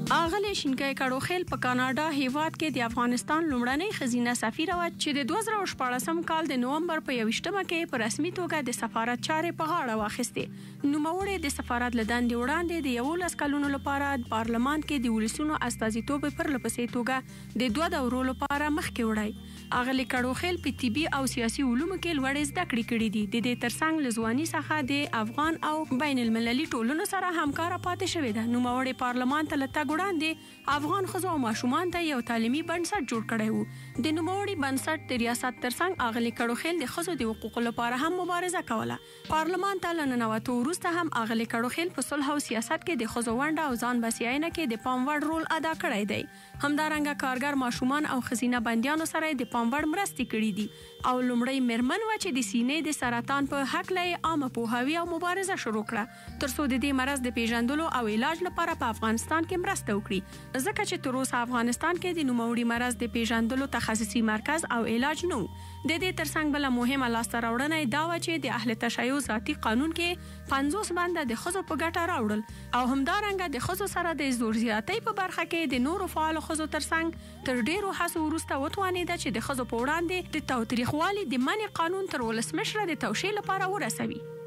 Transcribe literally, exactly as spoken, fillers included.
اغلی شینکای کډوخیل په کاناډا هیواد کې د افغانستان لومړنۍ ښځینه سفیره وه چې د دوه زره شپاړسم کال د نومبر په یویشتمه کې په رسمي توګه د سفارت چارې په غاړه واخیستې. نوموړې د سفارت له دندې وړاندې د یولس کلونو لپاره د پارلمان کې د ولسونو استازیتوب پر لپسې توګه د دوه دورو لپاره مخکې وړی. اغلی کډوخیل په طبي او سیاسي علومو کې لوړې زده کړې کړې دي. د دې ترڅنګ له ځوانۍ څخه د افغان او بین المللي ټولنو سره همکاره پاتې شوې ده. نوموړې پارلمان ته له تګ وړاندې افغان ښځو او ماشومان ته یو تعلیمي بنسټ جوړ کړی و. د نوموړي بنسټ د ریاست ترڅنګ اغلی کډوخیل د ښځو د حقوقو لپاره هم مبارزه کوله. پارلمان ته له ننوتو وروسته هم اغلی کډوخیل په صلح او سیاست کې د ښځو ونډه او ځان بسیاینه کې د پام وړ رول ادا کړی دی. همدارنګه کارګر ماشومان او ښځینه بندیانو سره د پام وړ مرستې کړې دي او لومړی میرمن وه چې د سینې د سرطان په هکله یې عامه پوهاوي او مبارزه شروع کړه تر څو د دې مرض د پیژندلو او علاج لپاره په افغانستان کې مرسته وکړي، ځکه چې تر اوسه افغانستان کې د نوموړي مرض د پیژندلو تخصصي مرکز او علاج نه و. د دې ترڅنګ بله مهمه لاسته راوړنه دا وه چې د اهل تشیع ذاتي قانون کې پنځوس بنده د ښځو په ګټه راوړل او همدارنګه د ښځو سره د زور زیاتۍ په برخه کې د نورو فعالو ښځو ترڅنګ تر ډیرو هڅو وروسته وتوانېده چې د ښځو په وړاندې د تاوتریخوالي د منع قانون تر ولسمشره د توشیح لپاره ورسوي.